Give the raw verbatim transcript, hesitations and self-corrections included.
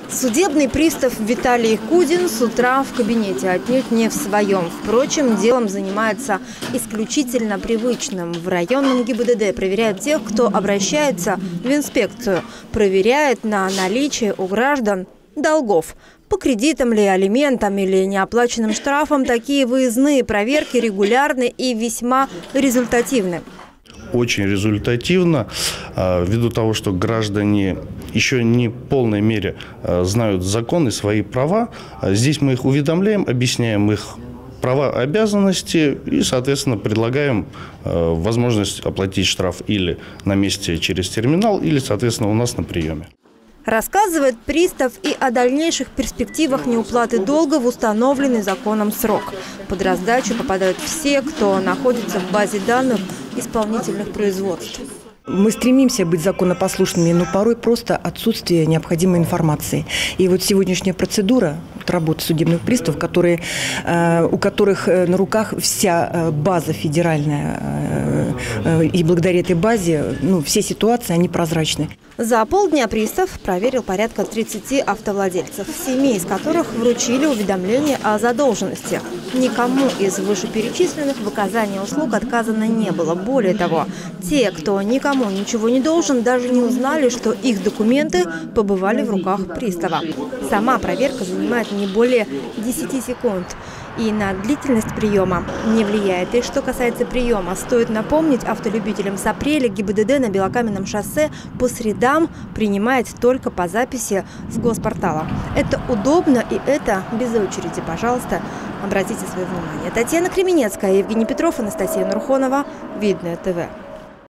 Судебный пристав Виталий Кудин с утра в кабинете, отнюдь не в своем. Впрочем, делом занимается исключительно привычным. В районном ГИБДД проверяет тех, кто обращается в инспекцию. Проверяет на наличие у граждан долгов. По кредитам ли, алиментам или неоплаченным штрафам такие выездные проверки регулярны и весьма результативны. Очень результативно, ввиду того, что граждане еще не в полной мере знают закон и свои права. Здесь мы их уведомляем, объясняем их права, обязанности и, соответственно, предлагаем возможность оплатить штраф или на месте через терминал, или, соответственно, у нас на приеме. Рассказывает пристав и о дальнейших перспективах неуплаты долга в установленный законом срок. Под раздачу попадают все, кто находится в базе данных исполнительных производств. Мы стремимся быть законопослушными, но порой просто отсутствие необходимой информации. И вот сегодняшняя процедура работы судебных приставов, которые, у которых на руках вся база федеральная, и благодаря этой базе ну, все ситуации, они прозрачны. За полдня пристав проверил порядка тридцати автовладельцев, семи из которых вручили уведомление о задолженности. Никому из вышеперечисленных в оказании услуг отказано не было. Более того, те, кто никому ничего не должен, даже не узнали, что их документы побывали в руках пристава. Сама проверка занимает не более десяти секунд. И на длительность приема не влияет. И что касается приема, стоит напомнить автолюбителям, с апреля ГИБДД на Белокаменном шоссе по средам принимает только по записи с госпортала. Это удобно и это без очереди. Пожалуйста, обратите свое внимание. Татьяна Кременецкая, Евгений Петров, Анастасия Нурхонова. Видное ТВ.